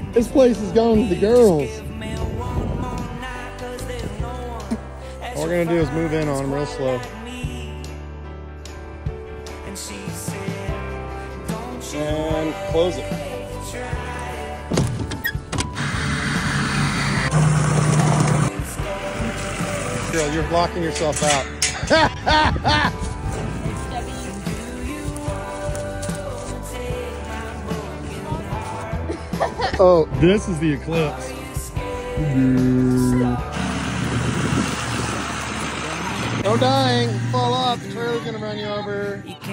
This place is going to the girls. All we're gonna do is move in on them real slow. And close it. Girl, you're blocking yourself out. Oh, this is the Eclipse. No dying. Fall off. The trailer's gonna run you over.